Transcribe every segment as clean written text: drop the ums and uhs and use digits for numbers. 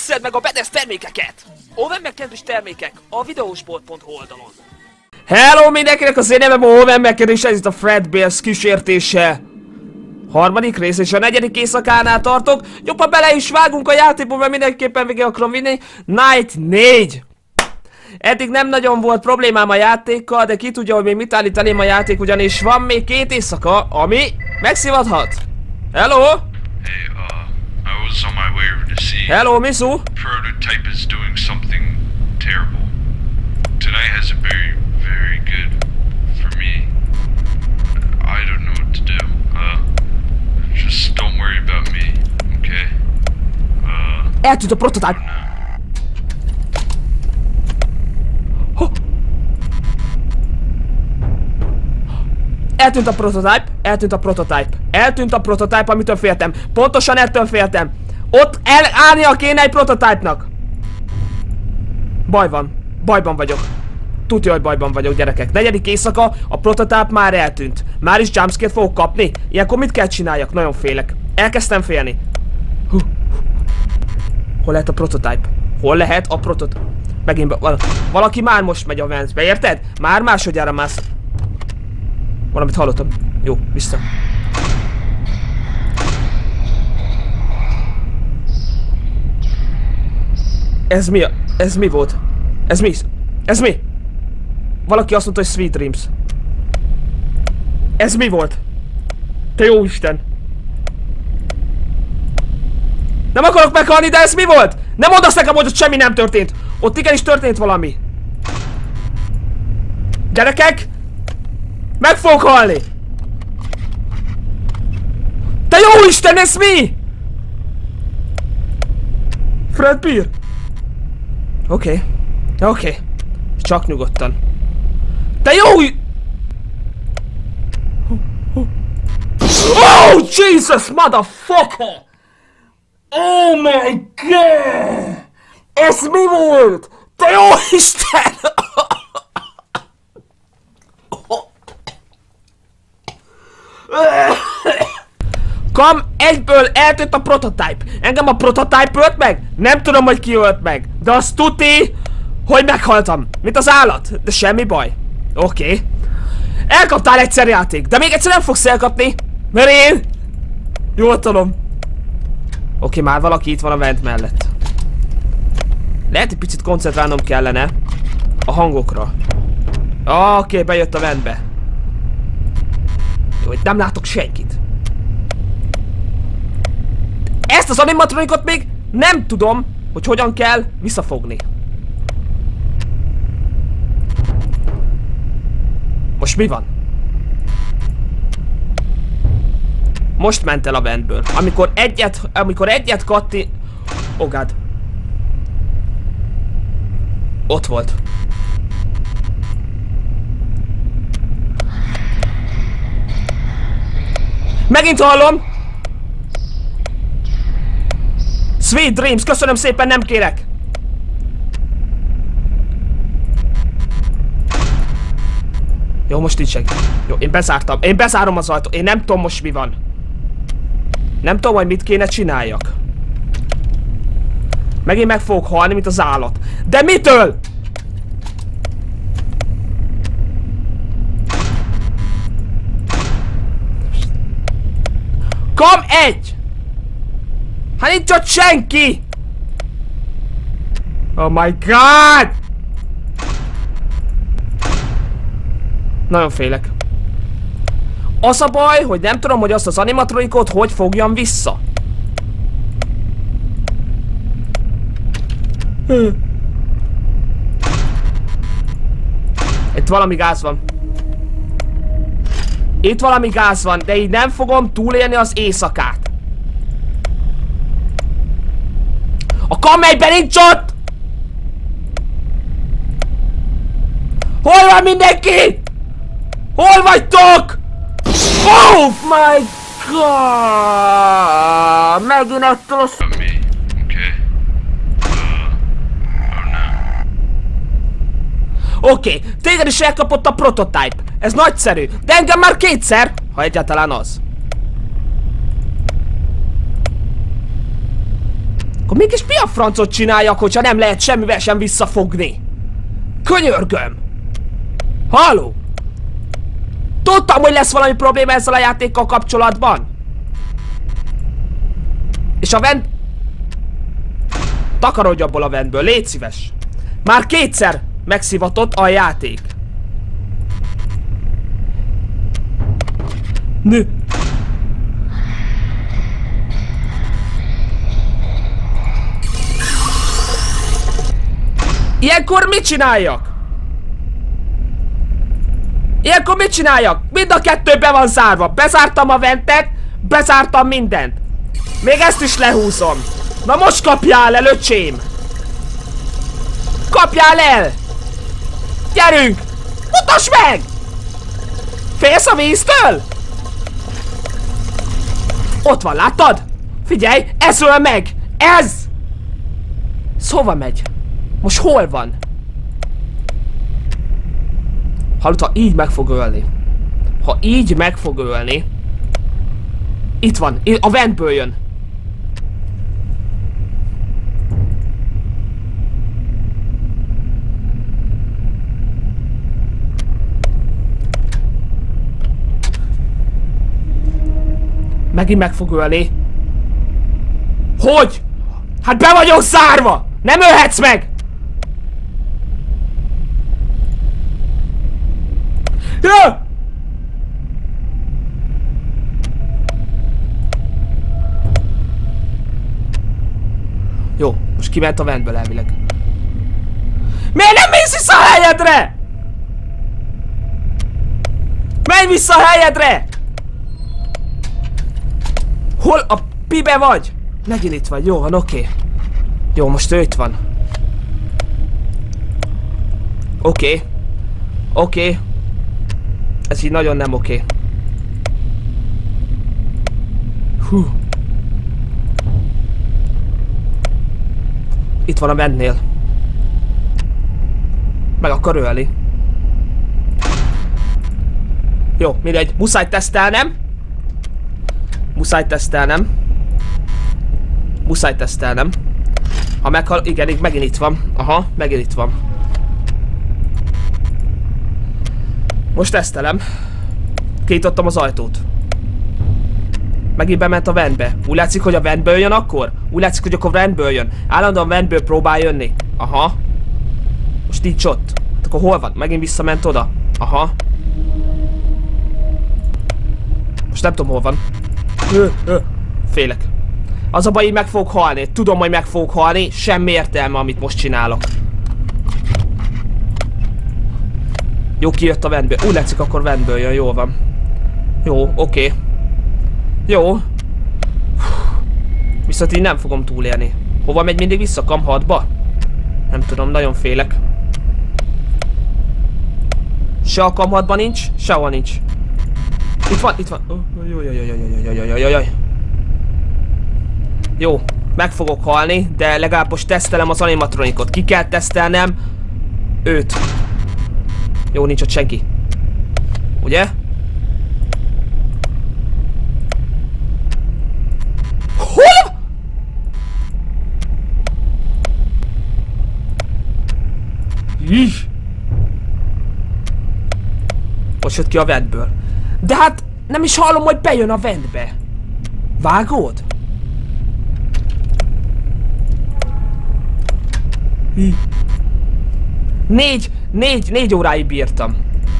Veszed meg a Bethesda termékeket! Oven megkedves termékek a videósport.hu oldalon. Hello mindenkinek, az én nevem Oven megkedves, ez itt a Fredbear's kísértése. Harmadik rész és a negyedik éjszakánál tartok. Jobban bele is vágunk a játékba, mert mindenképpen végig akarom vinni. Night 4. Eddig nem nagyon volt problémám a játékkal, de ki tudja, hogy még mit állít elém a játék, ugyanis van még 2 éjszaka, ami megszívadhat. Hello? Hey, I was on my way over to see. Hello, Misu. Prototype is doing something terrible. Tonight has been very good for me. I don't know what to do. Just don't worry about me, okay? Eltűnt a prototype. Eltűnt a prototype, eltűnt a prototype, amitől féltem. Pontosan ettől féltem. Ott állnia kéne egy prototype-nak. Bajban vagyok. Tudja, hogy bajban vagyok, gyerekek. Negyedik éjszaka, a prototype már eltűnt. Már is jumpscare fogok kapni. Ilyenkor mit kell csináljak? Nagyon félek. Elkezdtem félni. Hol lehet a prototype? Megint valaki már most megy a Vance-be, érted? Már másodjára mász. Valamit hallottam. Jó, vissza. Ez mi volt? Ez mi? Valaki azt mondta, hogy Sweet Dreams. Ez mi volt? Te jó Isten! Nem akarok meghalni, de ez mi volt? Nem mondd azt nekem, hogy ott semmi nem történt! Ott igenis történt valami! Gyerekek! Meg fogok halni! Te jó Isten, ez mi? Fredbear! Oké. Csak nyugodtan. Te jó! Oh, Jesus, motherfucker! Oh my god! Ez mi volt? Te jó Isten! Kam, egyből eltűnt a prototype. Engem a prototype ölt meg? Nem tudom, hogy ki ölt meg. De azt tuti, hogy meghaltam. Mint az állat. De semmi baj. Oké. Elkaptál egyszer játék. De még egyszer nem fogsz elkapni. Mert én jól tudom. Oké, már valaki itt van a vent mellett. Lehet, egy picit koncentrálnom kellene a hangokra. Oké, bejött a ventbe. Jó, itt nem látok senkit. Ezt az animatronikot még nem tudom, hogy hogyan kell visszafogni. Most mi van? Most ment el a ventből. Amikor egyet katti... Oh god. Ott volt. Megint hallom! Sweet Dreams, köszönöm szépen, nem kérek! Jó, most így segít. Jó, én bezárom az ajtót. Én nem tudom most mi van. Nem tudom, hogy mit kéne csináljak. Megint meg fogok halni, mint az állat. De mitől? Kom egy! Hát nincs ott senki! Oh my god! Nagyon félek. Az a baj, hogy nem tudom, hogy azt az animatronikot hogy fogjam vissza. Itt valami gáz van. Itt valami gáz van, de így nem fogom túlélni az éjszakát. A kamelyben nincs ott! Hol van mindenki? Hol vagytok? Oh my god! Megint ettől a... Oké, téged is elkapott a prototype. Ez nagyszerű, de engem már 2-szer, ha egyáltalán az. Akkor mégis mi a francot csináljak, hogyha nem lehet semmivel sem visszafogni? Könyörgöm! Halló! Tudtam, hogy lesz valami probléma ezzel a játékkal kapcsolatban! És a vent... Takarodj abból a ventből, légy szíves! Már kétszer megszivatott a játék. Nő! Ilyenkor mit csináljak? Ilyenkor mit csináljak? Mind a kettő be van zárva. Bezártam a ventet, bezártam mindent. Még ezt is lehúzom. Na most kapjál el, öcsém! Kapjál el! Gyerünk! Mutasd meg! Félsz a víztől? Ott van, láttad? Figyelj, ez öl meg! Ez! Szóval megy. Most hol van? Hallod, ha így meg fog ölni. Ha így meg fog ölni. Itt van, a ventből jön. Megint meg fog ölni. Hogy? Hát be vagyok zárva! Nem ölhetsz meg! Ja! Jó, most kiment a ventből elvileg. Miért nem mész vissza a helyedre? Menj vissza a helyedre! Hol a pibe vagy? Megint itt vagy, jó van, oké. Jó, most ő itt van. Oké. Oké. Ez így nagyon nem oké. Hú. Itt van a ventnél. Meg akar ölni. Jó, mindegy. Muszáj tesztelnem. Muszáj tesztelnem. Muszáj tesztelnem. Ha meghal... Igen, megint itt van. Aha, megint itt van. Most tesztelem. Kinyitottam az ajtót. Megint bement a ventbe. Úgy látszik, hogy a ventből jön akkor? Úgy látszik, hogy akkor ventből jön. Állandóan ventből próbál jönni. Aha. Most nincs ott. Hát akkor hol van? Megint visszament oda. Aha. Most nem tudom, hol van. Félek. Az a baj, így meg fogok halni. Tudom, hogy meg fogok halni. Semmi értelme, amit most csinálok. Jó, kijött a ventből. Úgy látszik, akkor ventből jön. Jól van. Jó, oké. Jó. Viszont így nem fogom túlélni. Hova megy mindig vissza? Kam 6-ba? Nem tudom, nagyon félek. Se a Kam 6-ban nincs, sehol nincs. Itt van, itt van. Jó, meg fogok halni, de legalább most tesztelem az animatronikot. Ki kell tesztelnem őt. Jó, nincs ott senki. Ugye? Hol? Most jött ki a ventből. De hát nem is hallom, hogy bejön a ventbe. Vágod? Négy óráig bírtam.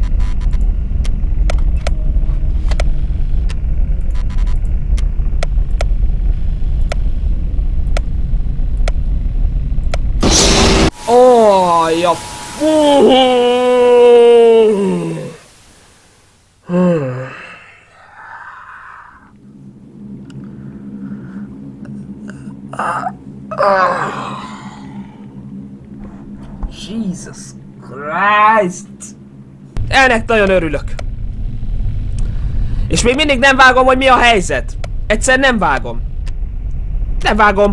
Ja. Jesus Christ! Ennek nagyon örülök. És még mindig nem vágom, hogy mi a helyzet. Egyszer nem vágom. Nem vágom.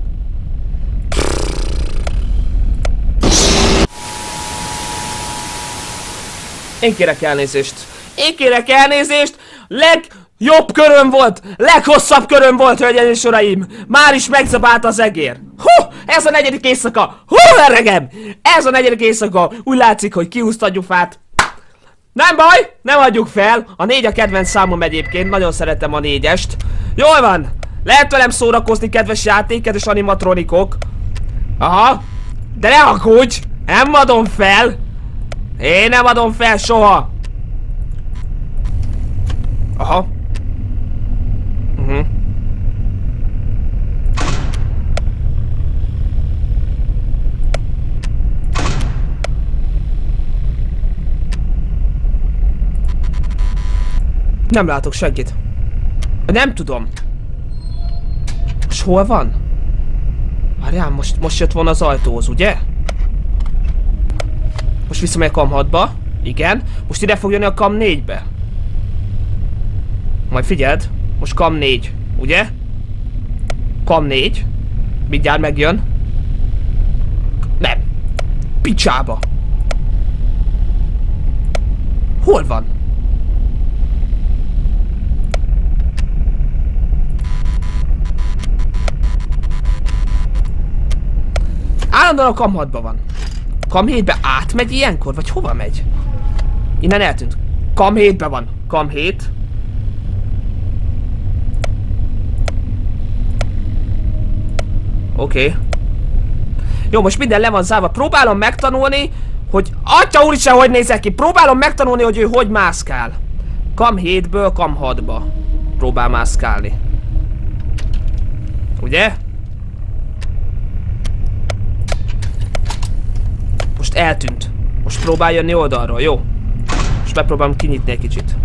Én kérek elnézést. Én kérek elnézést. Legjobb köröm volt. Leghosszabb köröm volt, hölgyeim és uraim. Már is megzabált az egér. Hú, ez a negyedik éjszaka! Hú, öregem! Ez a negyedik éjszaka! Úgy látszik, hogy kihúzta a gyufát. Nem baj, nem adjuk fel. A 4 a kedvenc számom egyébként, nagyon szeretem a 4-est. Jól van! Lehet velem szórakozni, kedves játékkedves animatronikok. Aha. De ne aggódj! Nem adom fel! Én nem adom fel soha! Aha. Nem látok senkit. Nem tudom. És hol van? Várjál, most jött volna az ajtóhoz, ugye? Most visszamegy a Kam 6-ba. Igen. Most ide fog jönni a Kam 4-be. Majd figyeld. Most Kam 4, ugye? Kam 4. Mindjárt megjön. Nem. Picsába. Hol van? Állandóan a Kam 6-ba van. Kam 7-be átmegy ilyenkor? Vagy hova megy? Innen eltűnt. Kam 7-be van. Kam 7. Oké. Jó, most minden le van zárva. Próbálom megtanulni, hogy... Atya úristen, hogy nézek ki! Próbálom megtanulni, hogy ő hogy mászkál. Kam 7-ből Kam 6-ba. Próbál mászkálni. Ugye? Most eltűnt. Most próbál jönni oldalról, jó? Most megpróbálom kinyitni egy kicsit.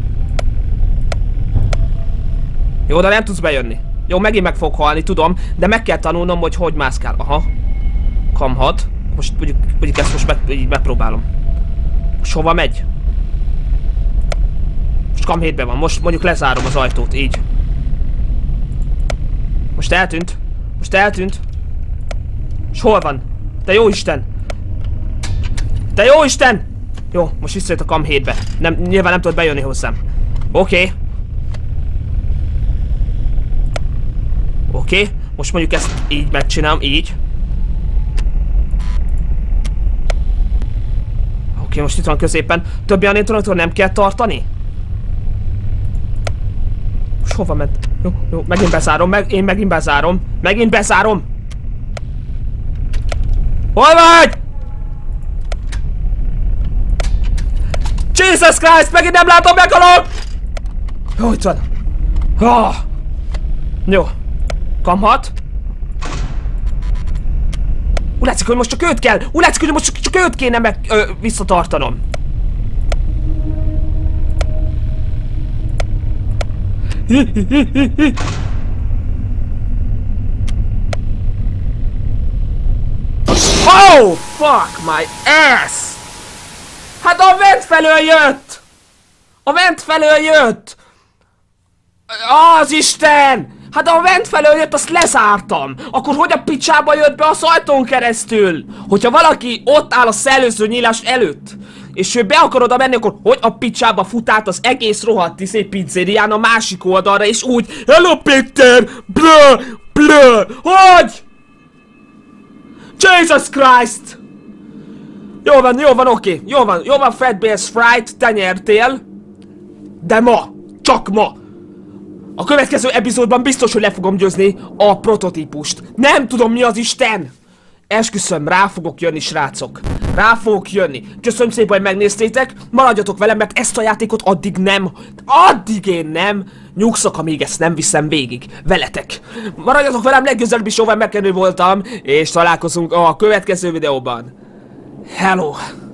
Jó, de nem tudsz bejönni. Jó, megint meg fog halni, tudom, de meg kell tanulnom, hogy hogy mászkál. Aha. Kam 6. Most mondjuk ezt most így megpróbálom. Most hova megy? Most Kam 7-ben van, most mondjuk lezárom az ajtót, így. Most eltűnt. Most eltűnt. És hol van? Te jó Isten! Te jó Isten! Jó, most visszajött a Kam 7-be. Nyilván nem tudod bejönni hozzám. Oké. Oké, most mondjuk ezt így megcsinálom, így. Oké, most itt van középen. Többi animatronikot nem kell tartani? Most hova ment? Jó, megint bezárom, én megint bezárom. Megint bezárom! Hol vagy? Jesus Christ, megint nem látom, meghalok! Jó, itt van. Oh. Jó. Kam 6. Úgy látszik, hogy most csak őt kell. Úgy látszik, hogy most csak őt kéne visszatartanom. Oh, fuck my ass! Hát a vent felől jött! A vent felől jött! Az Isten! Hát a vent felől jött, azt lezártam! Akkor hogy a picsába jött be az ajtón keresztül? Hogyha valaki ott áll a szellőző nyílás előtt, és ő be akar oda menni, akkor hogy a picsába fut át az egész rohadt pizzérián a másik oldalra, és úgy Hello Peter! Blö! Hogy? Jesus Christ! Jó van, oké. Jó van, Fredbear's Fright, te nyertél. De ma, csak ma. A következő epizódban biztos, hogy le fogom győzni a prototípust. Nem tudom, mi az Isten. Esküszöm, rá fogok jönni, srácok. Rá fogok jönni. Köszönöm szépen, hogy megnéztétek. Maradjatok velem, mert ezt a játékot addig én nem nyugszok, amíg ezt nem viszem végig. Veletek. Maradjatok velem, legközelebb is Overmakenő voltam, és találkozunk a következő videóban. Hello!